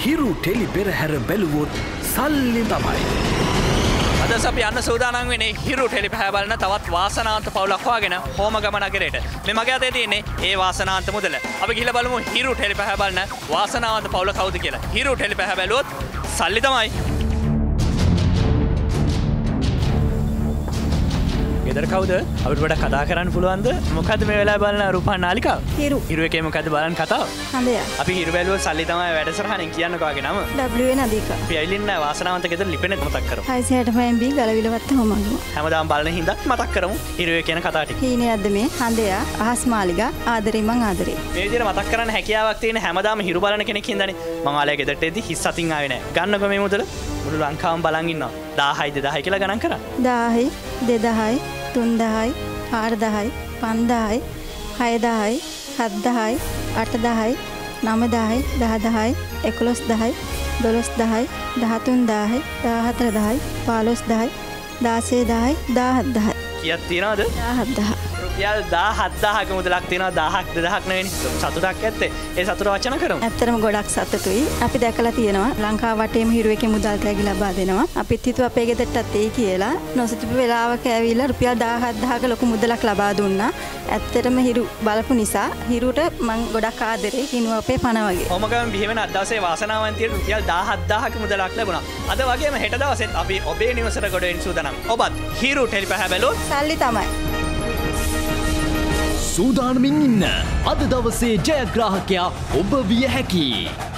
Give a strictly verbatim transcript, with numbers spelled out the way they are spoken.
හිරු tele පෙරහැර බැලුවොත් සල්ලි තමයි. අද අපි යන්න සූදානම් වෙන්නේ හිරු ටෙලි පැහැ බලන තවත් වාසනාවන්ත පවුලක් හොයාගෙන හෝමගම නගරයට. මේ මගේ අතේ තියෙන්නේ ඒ වාසනාවන්ත මුදල. අපි ගිහලා බලමු හිරු ටෙලි පැහැ බලන වාසනාවන්ත පවුල කවුද කියලා. හිරු ටෙලි පැහැ බැලුවොත් සල්ලි තමයි. ගෙදර කවුද? අපිට පොඩ්ඩක් කතා කරන්න පුළුවන්ද? මොකද්ද මේ වෙලාවේ බලන රූපහාන නාලිකාව? හිරු. හිරු එකේ මොකද්ද බලන්න කතාව? හඳය. අපි හිරු බැලුවොත් සල්ලි තමයි වැඩසටහනෙන් කියන්නකෝ වගේ නම. W වෙන අධිකා. අපි ඇවිලින් නැහැ වාසනාවන්ත ගෙදර ලිපෙන මතක් කරමු. හයසිය අටපහෙන් බී ගලවිලවත් හොමගම. හැමදාම බලන හින්දා මතක් කරමු හිරු එකේ කියන කතා ටික. හීනයක්ද මේ? හඳය, අහස් මාලිගා, ආදරේ මං ආදරේ. මේ විදිහට මතක් කරන්න හැකියාවක් තියෙන හැමදාම හිරු බලන කෙනෙක් හින්දානේ මම ආලේ ගෙදරට එද්දි හිස් අතින් ආවේ නැහැ. ගන්නකො මේ මුදල. මුළු ලංකාවම බලන් ඉන්නවා. දහයයි දෙදහයයි කියලා ගණන් කරා. දහයයි දෙදහයයි තුන්දහයයි හාරදහයයි පන්දහයයි හයදහයයි හත්දහයයි අටදහයයි නවදහයයි දහදහයයි එකොළොස්දහයයි දොළොස්දහයයි දහතුන්දහයයි දහහතරදහයයි පහළොස්දහයයි දාසයදහයයි දාහත්දහයයි. කීයක් තියනවද? දාහත්දහ. රුපියල් දාහත්දහක මුදලක් තියෙනවා. දහයක් දෙදහක් නෙවෙයි. සතුටක් ඇත්තේ. ඒ සතුට වචන කරමු. ඇත්තටම ගොඩක් සතුටුයි. අපි දැකලා තියෙනවා ලංකාව වටේම හිරු එකේ මුදල් තෑගි ලබා දෙනවා. අපිත් හිතුවා අපේ ගෙදරටත් එයි කියලා. නොසිතපු වෙලාවක ඇවිල්ලා රුපියල් දාහත්දහක ලොකු මුදලක් ලබා දුන්නා. ඇත්තටම හිරු බලපු නිසා හිරුට මං ගොඩක් ආදරේ කිනුව අපේ පණ වගේ. හොමගම බිහි වෙන අද දවසේ වාසනාවන්තයට රුපියල් දාහත්දහක මුදලක් ලැබුණා. අද වගේම හෙට දවසෙත් අපි ඔබේ නිවසට ගොඩ වෙන්න සූදානම්. ඔබත් හිරු ටෙලි පැහැ බැලුවොත් සල්ලි තමයි. සූදානමින් ඉන්න අද දවසේ ජයග්‍රාහකයා ඔබ විය හැකියි.